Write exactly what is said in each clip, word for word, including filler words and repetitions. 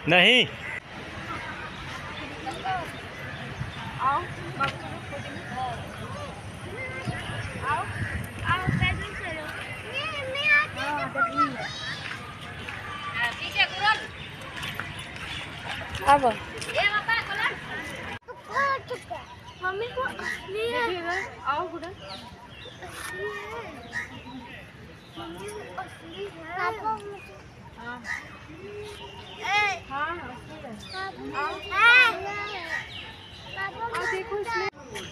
नहीं आओ आओ आओ पैदल चलो। मैं आती हूं पीछे गुरन अब ये पापा गुरन मम्मी को असली है। आओ गुरन मम्मी को असली है पापा मुझे हां हां असली है। आओ पापा देखो इसमें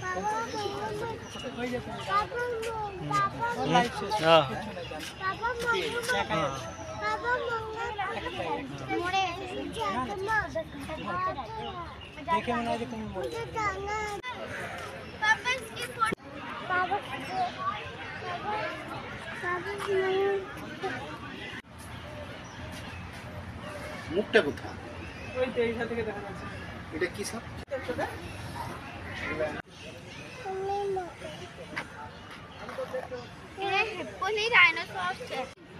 মুখটা কোথায়? ওই তো এইখান থেকে দেখা যাচ্ছে। এটা কি সাপ? ये हिप्पो नहीं डायनासोर है।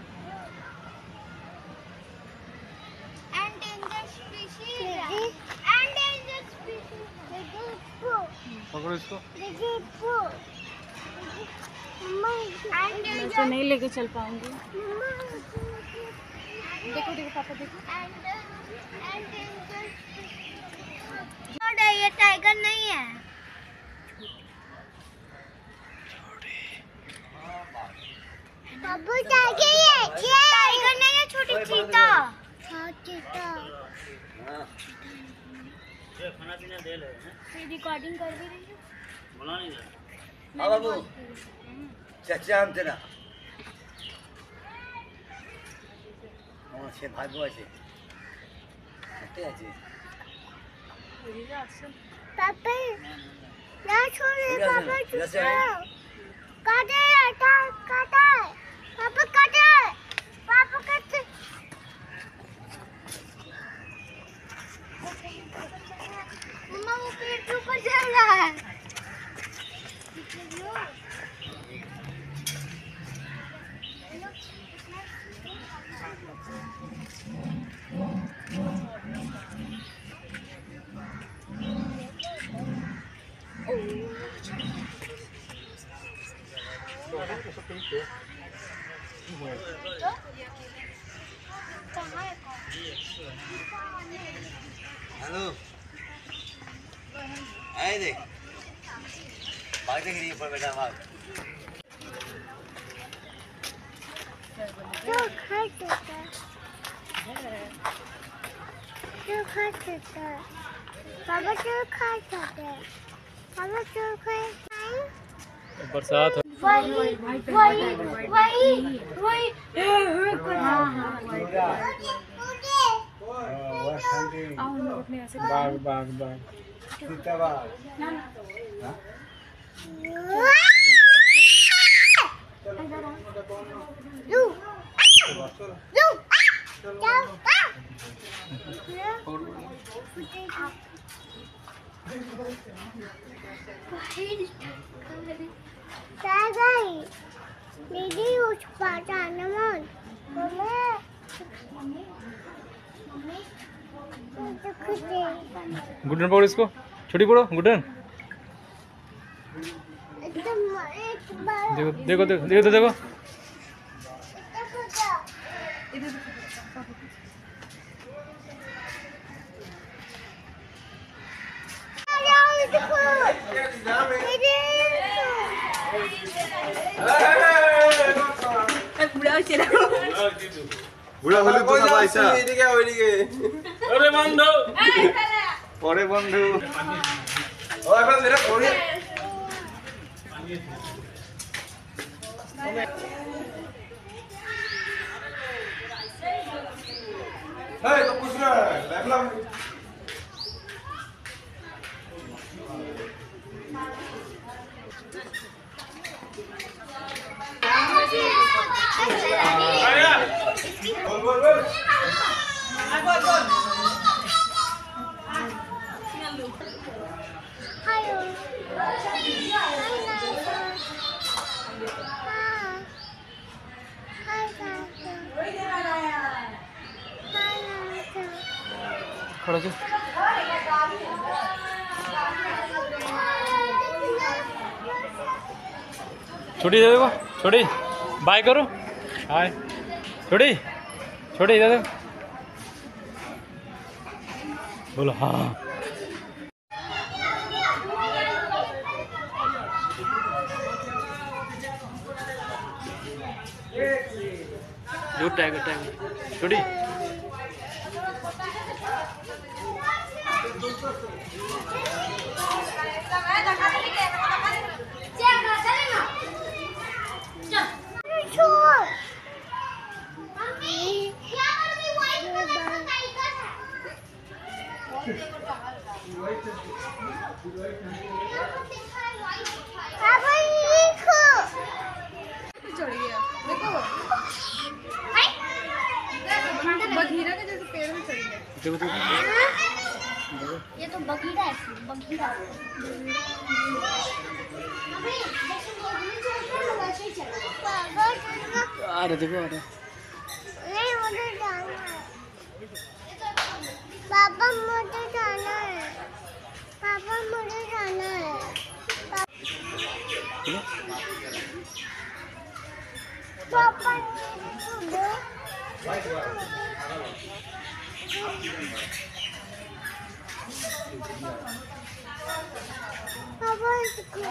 एंडेंजर्ड स्पीशीज एंडेंजर्ड स्पीशीज पकड़ो इसको। हिप्पो मम्मा मैं तो नहीं लेके चल पाऊंगी। देखो देखो पापा देखो एंडेंजर्ड ये टाइगर नहीं है। बाबू टाइगर है टाइगर नहीं है छोटी चीता। हां चीता ये खाना पीना दे ले हैं। ये रिकॉर्डिंग कर भी रही है। बोला नहीं जा। हां बाबू চাচা আনতে না আমার সে ভাগ্য আছে হাতে আছে पापा ना छोड़े पापा चुप काटे काटा काटा पापा काटे पापा काटे मम्मा वो पेड़ के ऊपर चढ़ रहा है। हेलो आए देख भाग देख रही है ऊपर बेटा भाग जो खा सकता जो खा सकता पापा जो खा सकता पापा जो खा बरसात वही वही वही वही हाँ हाँ बाग बाग बाग सीता बाग लू लू जाओ दीदी उस पाटा नमन गुडन पकड़ो इसको छोटी पकड़ो गुडन देखो देखो देखो देखो देखो বুড়া হলে তো সব আইসা এইদিকে ওইদিকে ওরে বন্ধু পরে বন্ধু ও এখন মেরা পড়ে এই তো कुछ ना দেখলাম बोल बोल बोल बोल बोल हायो हाय खड़ा चल। छोटी दे देखो, छोटी बाय करो, हाय छोटी, छोटी इधर देखो, बोलो हाँ। जो टाइगर टाइगर छोटी चढ़ गया देखो, बघीरा के जैसे पेड़ में चढ़ गया। देखो देखो ये तो बघीरा है, बघीरा। आ रहे देखो आ रहे। नहीं मुझे जाना है पापा, मुझे जाना है पापा, मुझे जाना है पापा। पापा इसको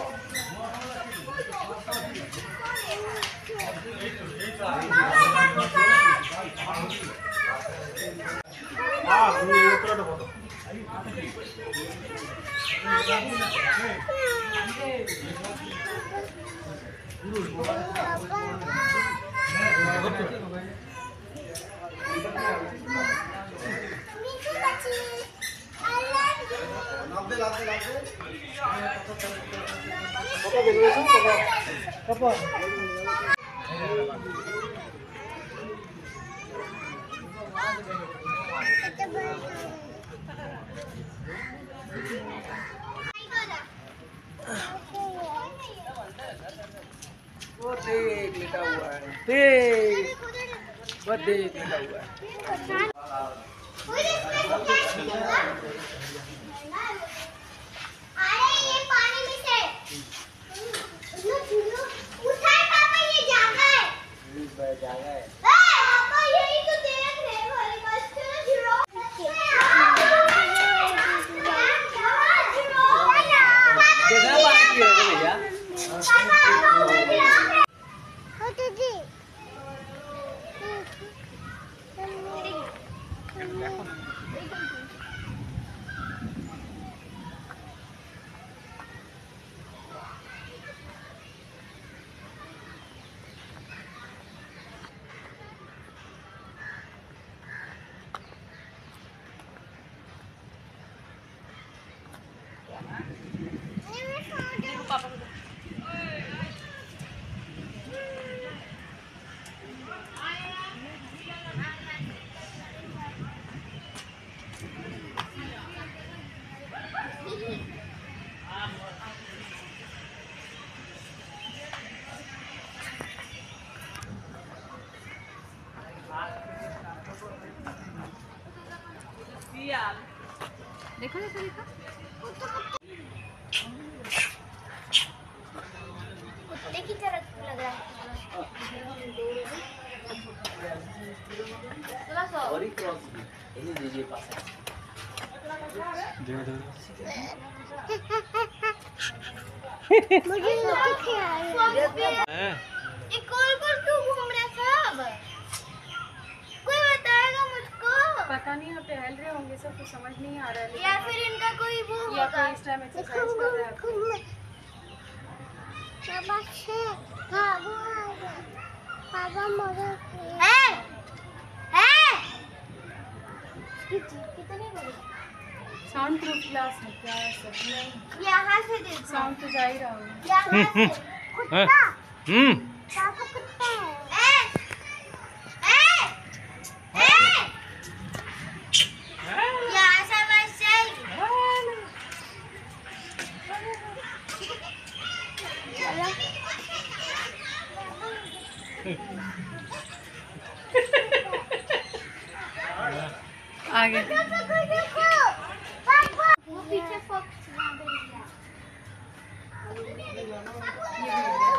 वो देख लेटा हुआ है, देख वो देख लेटा हुआ है। अरे ये पानी में से उठाए पापा, ये जागा है, जागा है। पापा यही तो देख रहे हैं वाली बस चलो जीरो। कितना पानी पिया भैया? हो तो जी देखो देखो देखो, कुत्ते की तरह लग रहा है। और ही क्रॉस इन्हीं दीजिए पास है। देखो देखो मुझे नहीं खेलना हैं? ये गोल गोल क्यों घूम रहा है सब? कोई बताएगा मुझको? पता नहीं आप टहल रहे होंगे, सब कुछ समझ नहीं आ रहा है। या फिर इनका कोई वो या होगा। फिर इस टाइम एक्सरसाइज कर रहा है। पापा से भागो आगे। पापा मदद है है कितने बड़े? साउंड प्रूफ क्लास है क्या है सब? नहीं, यहाँ से देखो, साउंड तो जा ही रहा होगा। यहाँ से कुत्ता, हम्म पापा कुत्ता है। ए ए ए यहाँ से वैसे आगे देखो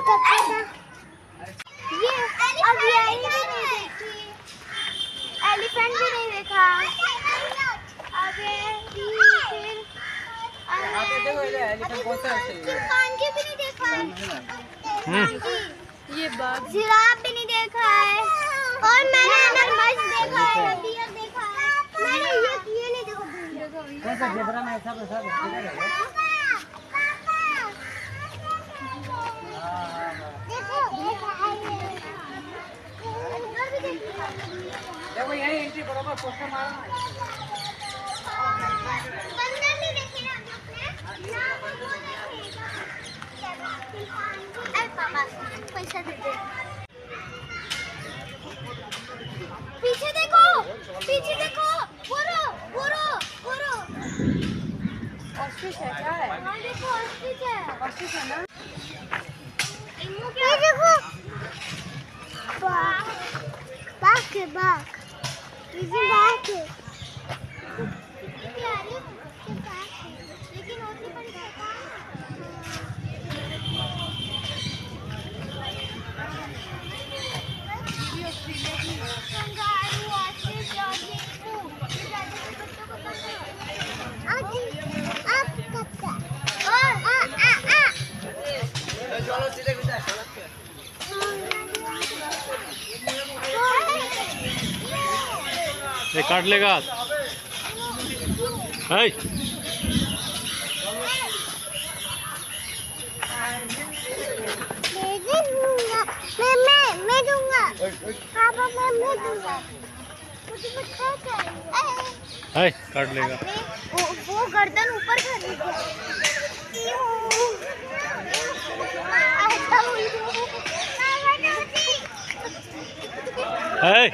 ये अब यही भी नहीं देखी, एलिफेंट भी नहीं देखा। अबे फिर एलिफेंट कौन सा है? चिंपांजी भी नहीं देखा है, ये बाघ, जिराफ भी नहीं देखा है, और मैंने मगरमच्छ देखा है, डियर देखा है, मैंने ये ये नहीं देखा। कौन सा जेब्रा में ऐसा वैसा देखा है? देखो देखो यही एंट्री बराबर पोस्टर मारना है। बंदर नहीं देखे ना आपने? ना वो देखे। अरे पापा पैसा दे दे। पीछे देखो, पीछे देखो, बोरो बोरो बोरो। ऑस्ट्रिच है क्या है? हाँ देखो ऑस्ट्रिच है। ऑस्ट्रिच है ना? ये देखो बाघ, बाघ है बाघ, ये बाघ है। प्यारे से बाघ है, लेकिन होती बड़ी खतरनाक कंगारू, ऑस्ट्रिच और ये फूल, ये ज़्यादा बच्चों को पसंद है। आज आप कच्चा और आ आ आ चलो सीधे बिठा। ये काट लेगा। हाय मैं दूंगा, मैं मैं मैं दूंगा, पापा मैं मैं दूंगा, मुझे कुछ चाहिए। हाय काट लेगा। वो वो गर्दन ऊपर कर दीजिए। हाय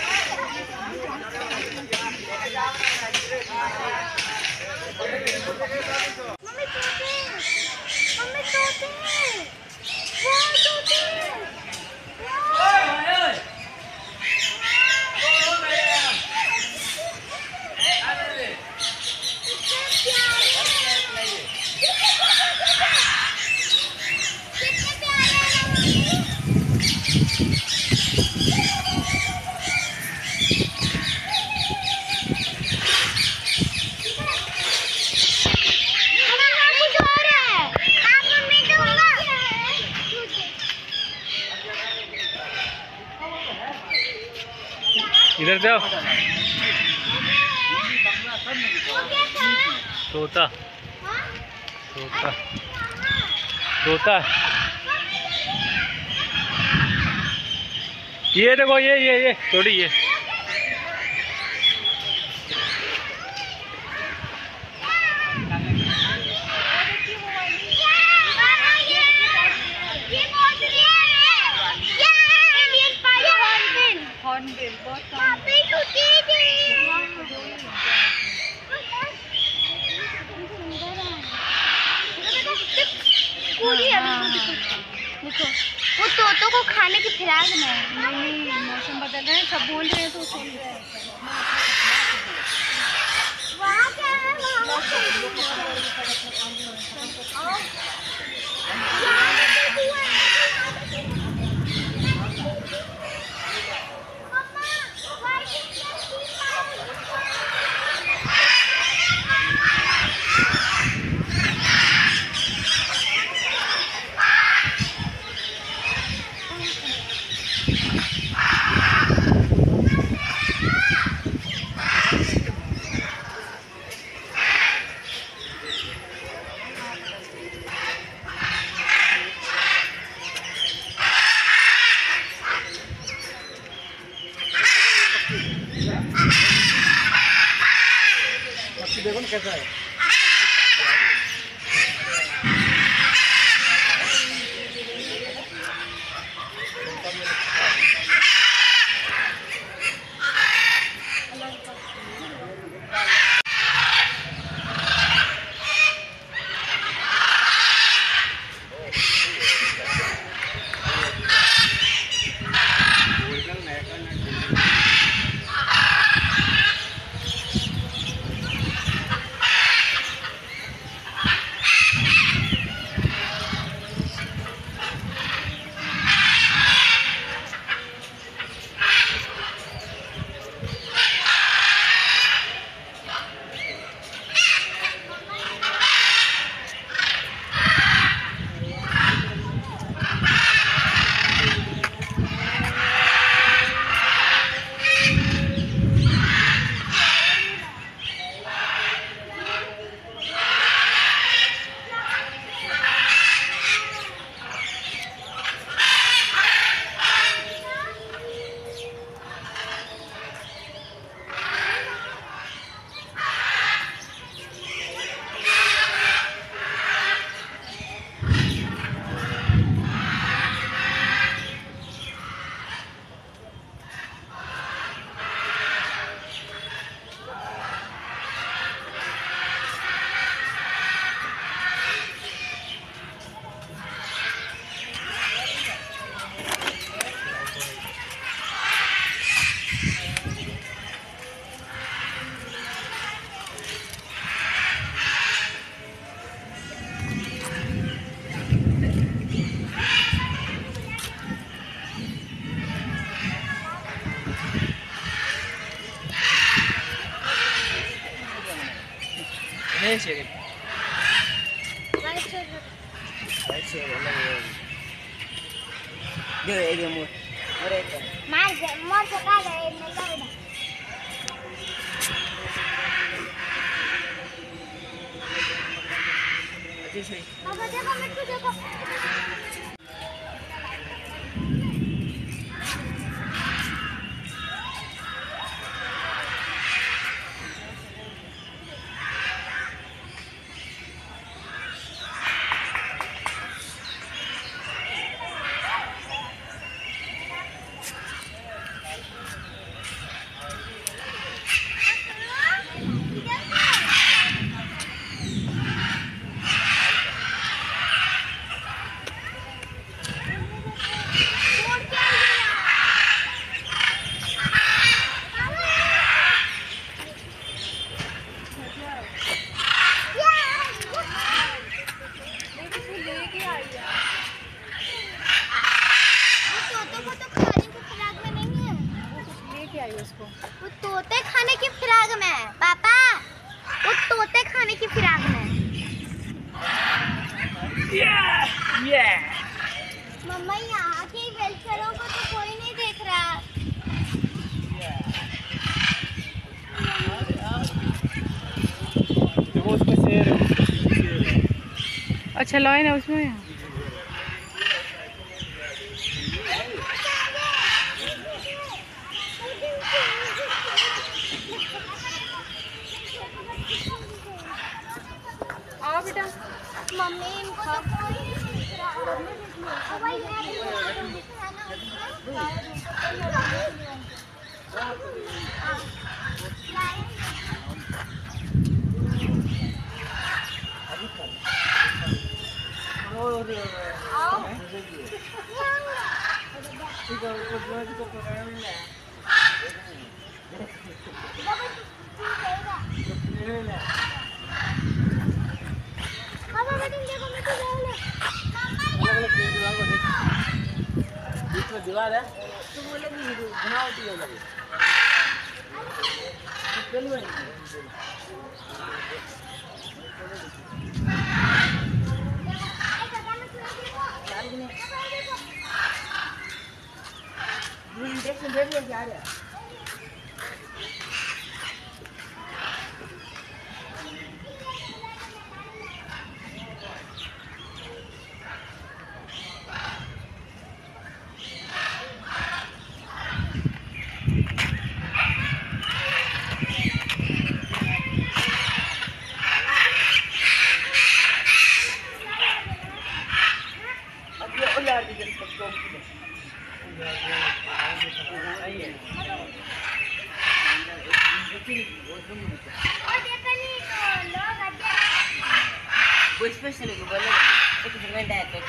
मम्मी तोते, मम्मी तोते, वो तोते, इधर जाओ। तोता तोता तोता ये देखो, ये ये ये थोड़ी ये हॉर्नबिल बहुत कम। देखो वो तोतों को खाने की फिराक में है। नहीं, मौसम बदल रहे हैं, सब बोल रहे हैं तो सुन रहे हैं। वहाँ क्या है? वहाँ देखो ना कैसा है। नहीं शेर वाइट शेर वाइट शेर अलग दे ये दे मोर अरे मार दे मोर से का है नहीं का बेटा अच्छी से पापा देखो मिट्टू देखो वो तोते खाने की फिराक में पापा वो तोते खाने की फिराक में मम्मा यहाँ के वेलफेयरों को तो कोई नहीं देख रहा देखो उसमें शेर है। अच्छा लाइन है उसमें। आओ बेटा। मम्मी इनको तो कोई नहीं देख रहा भाई दीवार है तो बोले कि बनावटी है लगे चल बड़ी देख देख जा रहा है स्पेशली को बोले एक सेकंड है तो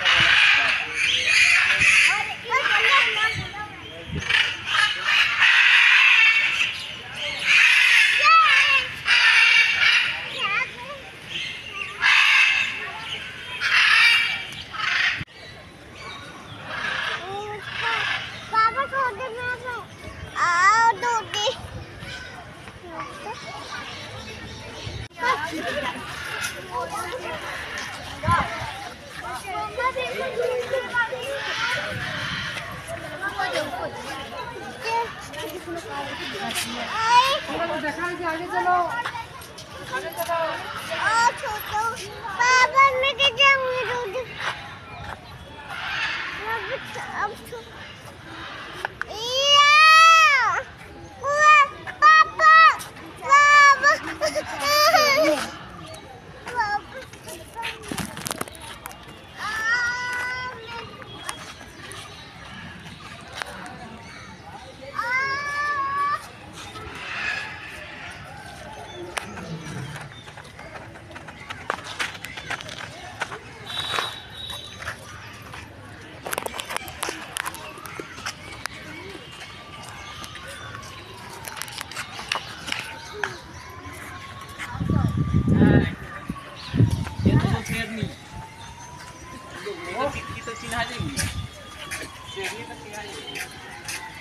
आगे चलो आगे चलो। पापा मैं क्या जाऊंगी अब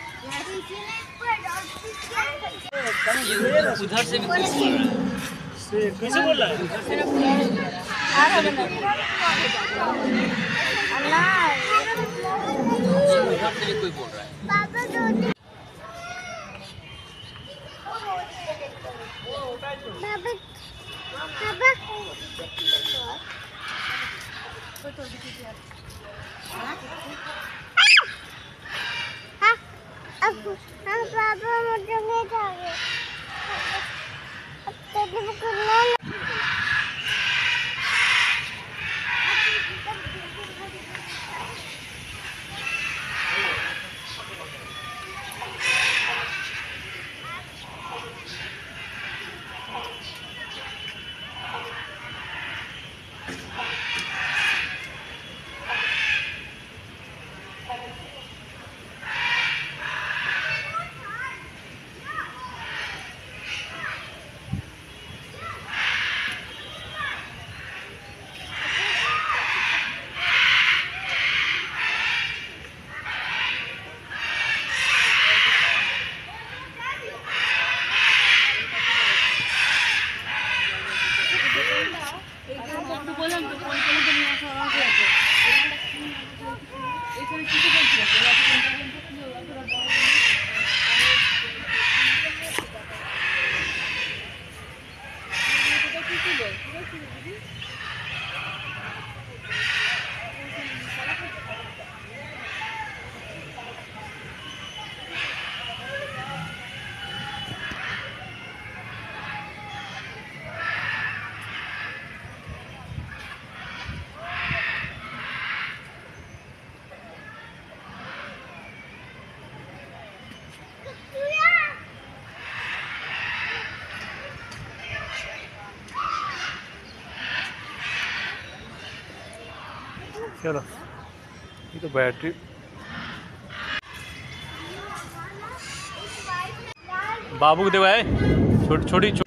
उधर से भी कैसे बोल रहा है? कोई बोल रहा है। पापा दो पापा हाँ अब हाँ पापा मुझे नहीं चाहिए अब तेरे को करना चलो ये तो बैटरी बाबू को देखो है छोटी छोटी छो...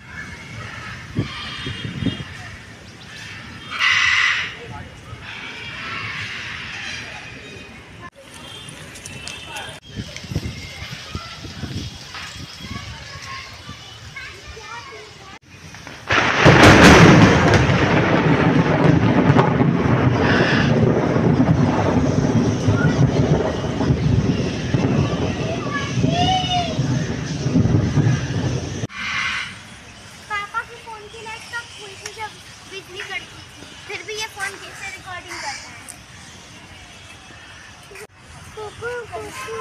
पापा के फोन की लाइट कब खुल थी जब बिजली कड़की थी फिर भी ये फोन कैसे रिकॉर्डिंग करता है कुकू कुकू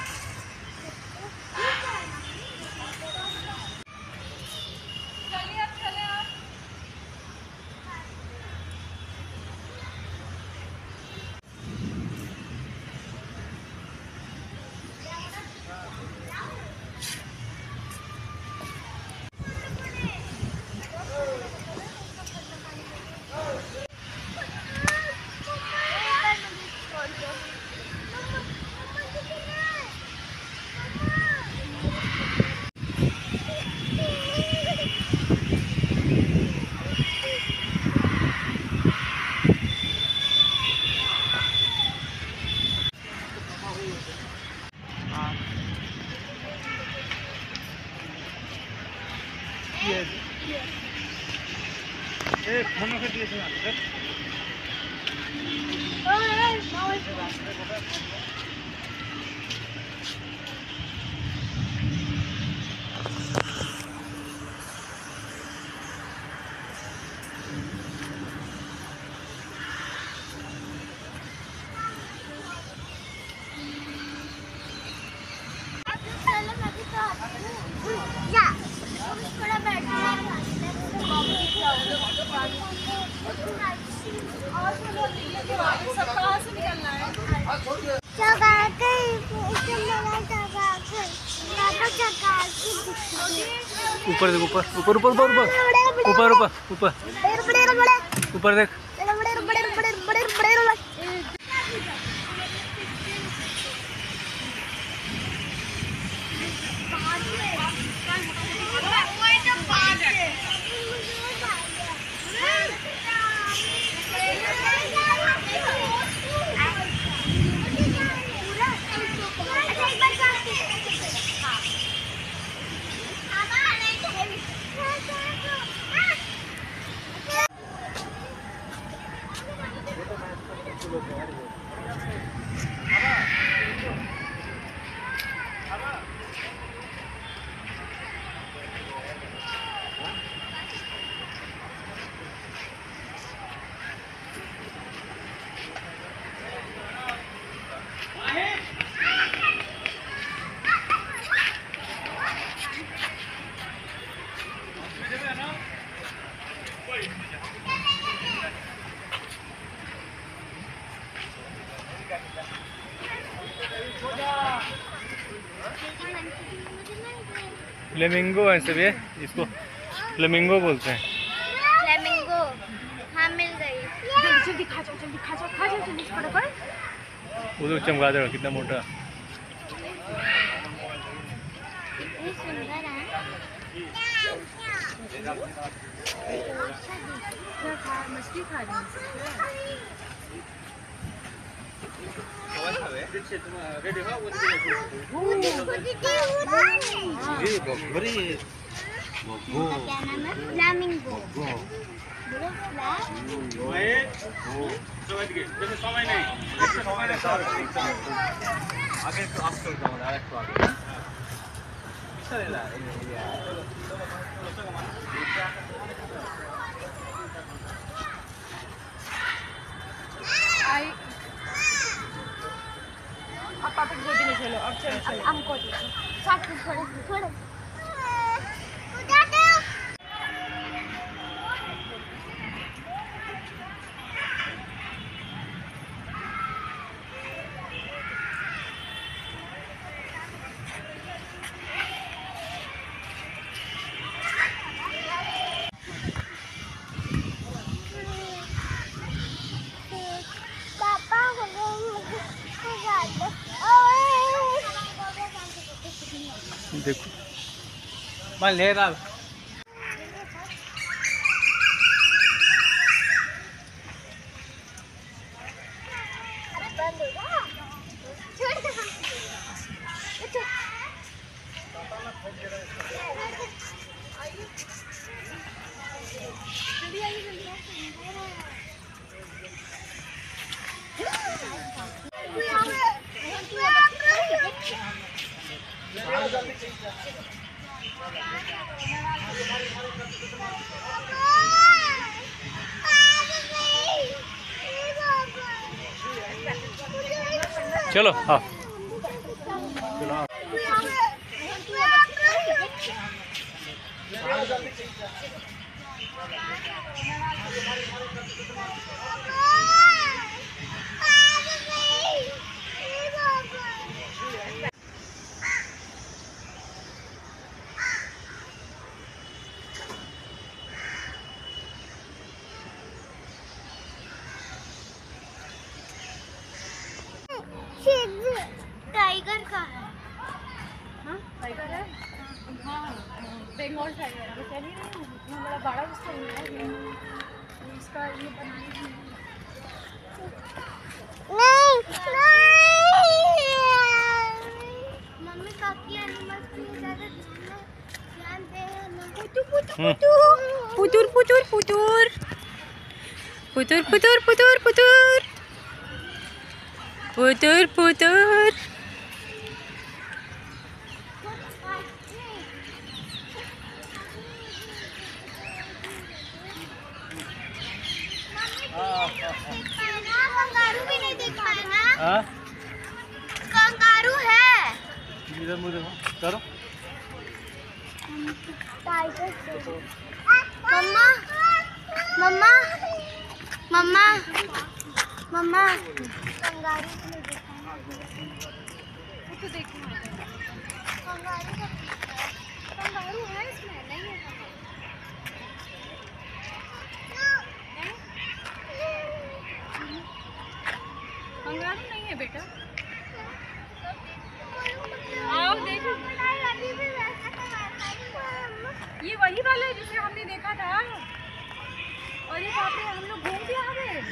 चलिए अब चले आप ए फोन रख दिए थे ऊपर देख ऊपर ऊपर ऊपर ऊपर ऊपर ऊपर ऊपर ऊपर ऊपर देख फ्लेमिंगो है सब ये, इसको फ्लेमिंगो बोलते हैं। फ्लेमिंगो, हाँ मिल गई। जल्दी जल्दी खा जाओ, जल्दी खा जाओ, खा जाओ जल्दी फटाफट। वो तो चमगादड़ कितना मोटा। कितनी सुंदर है। क्या खा, मछली खा रही क्या नाम है? फ्लेमिंगो। आई अब पापा की गोदी में चलो, अब चलो चलो। हमको साथ में थोड़े थोड़े देखो मैं ले रहा। चलो हाँ चलो हाँ। टाइगर का है। हाँ टाइगर है। हाँ बंगाल टाइगर है। क्या नहीं रहा इतना बड़ा बड़ा उसका है, इसका ये बनाने की नहीं मम्मी काकी एनिमल्स को ज्यादा ध्यान दे ना। हम्म। पुतुर पुतुर पुतुर पुतुर पुतुर पुतुर पुतुर पुतुर पुतुर। कंगारू भी नहीं देख पाए ना। हाँ कंगारू है। इधर मुझे देखो करो। टाइगर मम्मा मम्मा मम्मा मम्मा कंगारू नहीं देखा। वो तो देखना है। कंगारू का कंगारू है इसमें नहीं है। कंगारू नहीं है बेटा। आओ देखो, ये वही वाला है जिसे हमने देखा था। और ये बाप रे, हम लोग घूम के आ गए।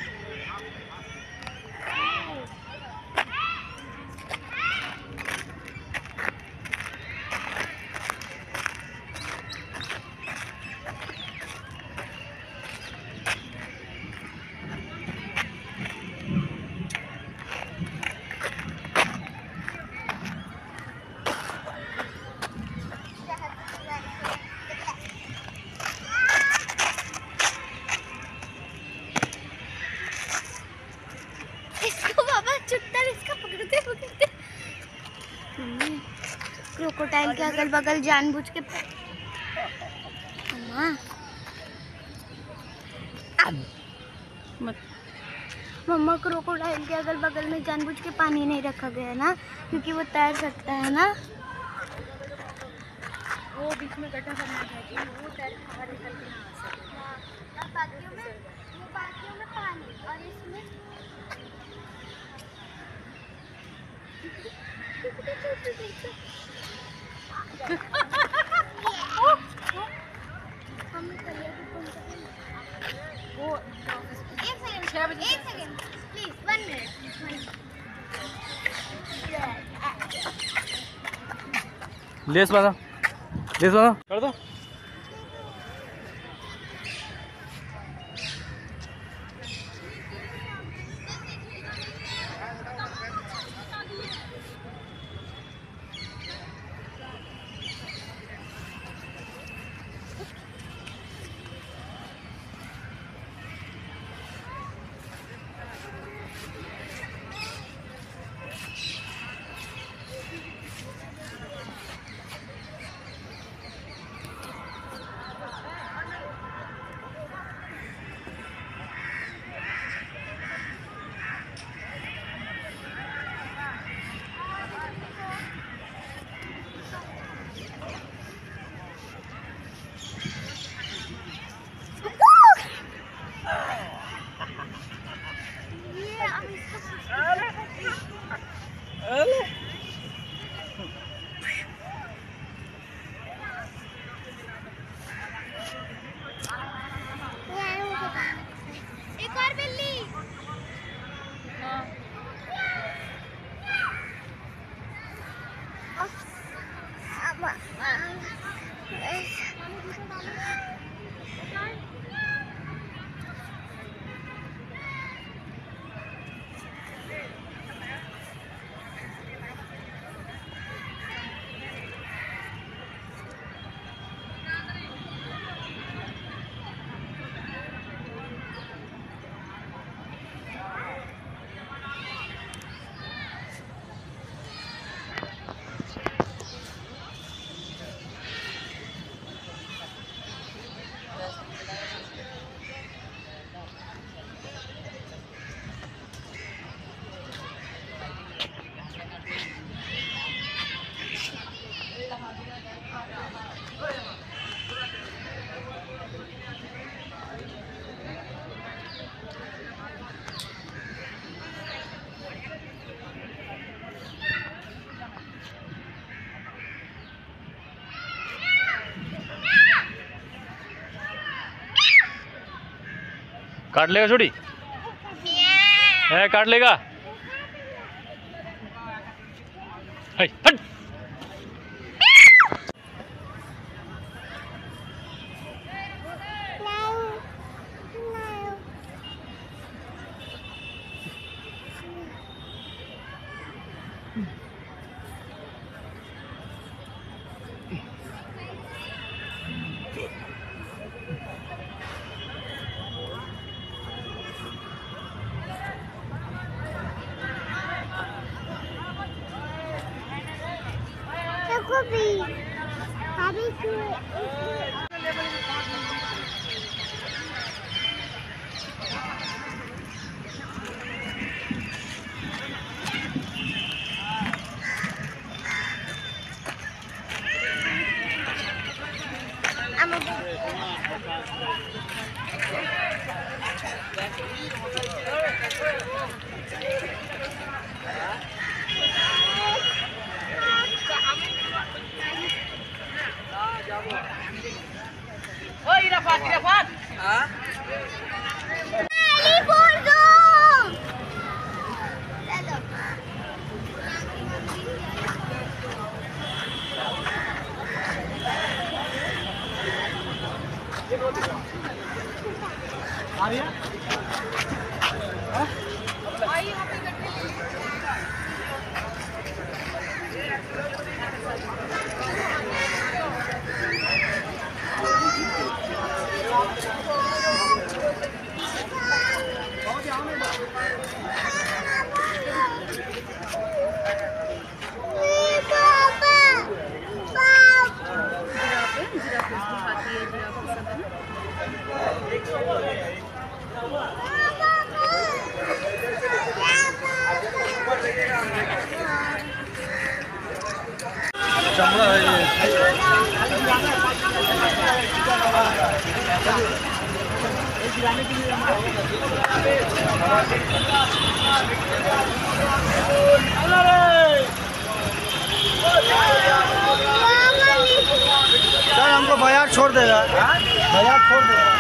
क्रोकोडाइल के अगल बगल जानबूझ के मम्मा मम्मा क्रोकोडाइल के अगल बगल में जानबूझ के पानी नहीं रखा गया ना, क्योंकि वो तैर सकता है ना। वो बीच में गड्ढा बना है कि वो डायरेक्ट बाहर निकल के ना आ सके। हाँ, और बाकियों में वो बाकियों में पानी और इसमें हम करिए वो एक सेकंड छह बजे एक second please one minute lace बांधा, लेस बांधा कर दो। एक और बिल्ली हाँ काट लेगा छोटी, है काट लेगा। हाय, हट। भी अभी Alipore Zoo! चलो आ रही है? खिलाने के लिए सर हमको बाजार छोड़ देगा, बाजार छोड़